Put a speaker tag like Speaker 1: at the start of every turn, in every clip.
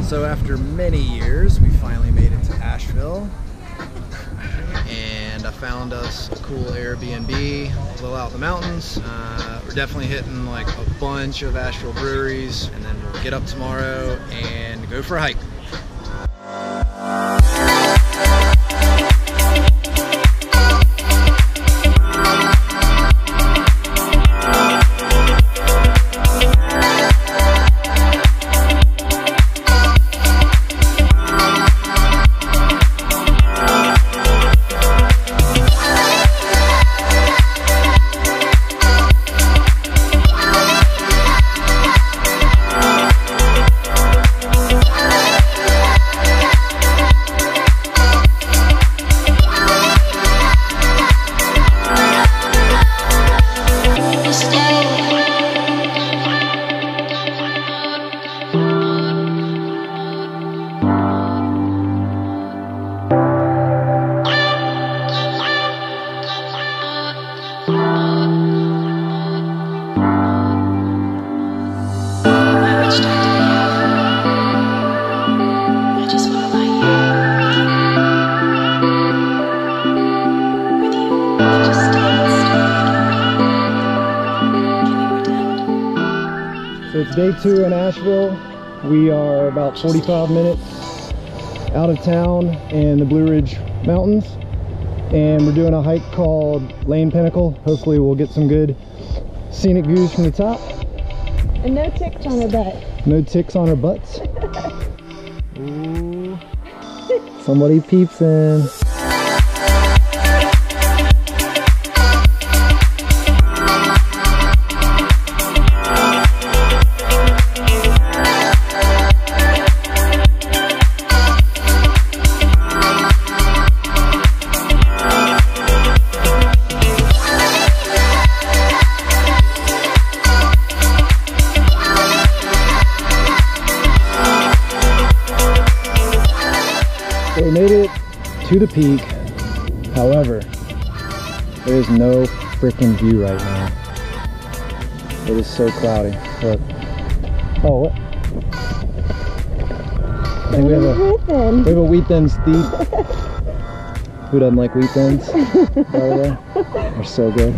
Speaker 1: So after many years, we finally made it to Asheville, and I found us a cool Airbnb a little out in the mountains. We're definitely hitting like a bunch of Asheville breweries, and then we'll get up tomorrow and go for a hike.
Speaker 2: So it's day 2 in Asheville. We are about 45 minutes out of town in the Blue Ridge Mountains, and we're doing a hike called Lane Pinnacle. Hopefully we'll get some good scenic views from the top.
Speaker 3: And no ticks on her butt.
Speaker 2: No ticks on our butts. Ooh. Somebody peeps in. So we made it to the peak. However, there's no freaking view right now. It is so cloudy. Look. Oh, what? I think we have a wheat thins thief. Who doesn't like wheat thins? By the way, they're so good.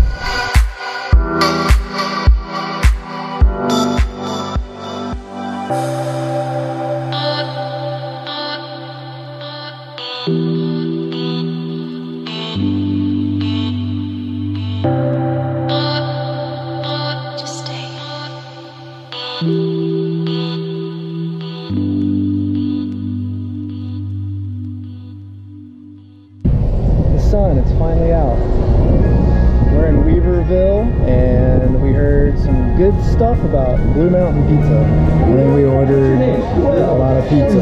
Speaker 2: The sun, it's finally out. We're in Weaverville, and we heard some good stuff about Blue Mountain Pizza. I think we ordered a lot of pizza.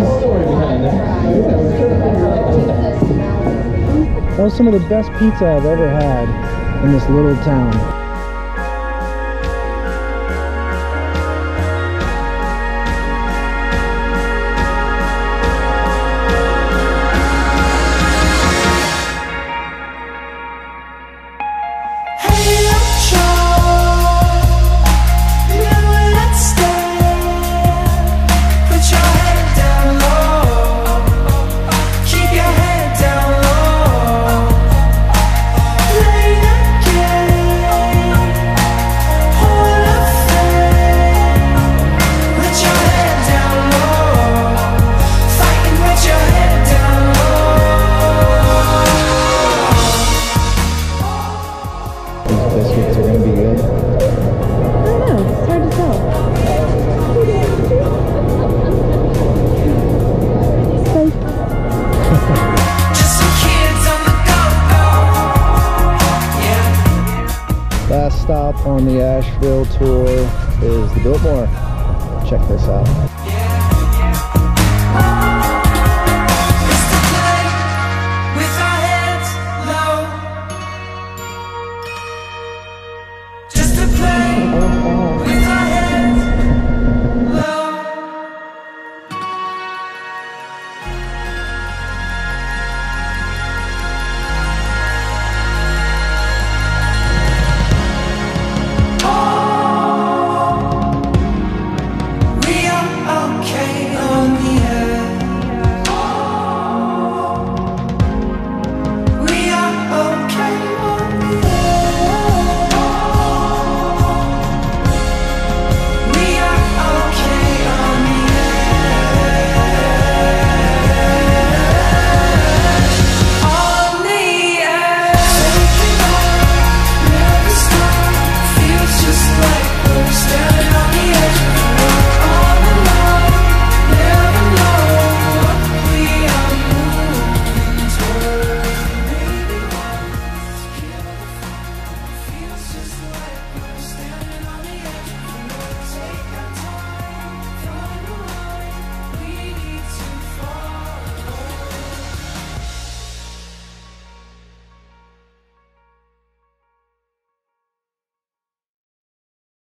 Speaker 2: That was some of the best pizza I've ever had in this little town. Biscuits are going to be good.
Speaker 3: I don't know, it's hard to tell.
Speaker 4: Just some kids on the go-go. Yeah.
Speaker 2: Last stop on the Asheville tour is the Biltmore. Check this out.
Speaker 4: Yeah.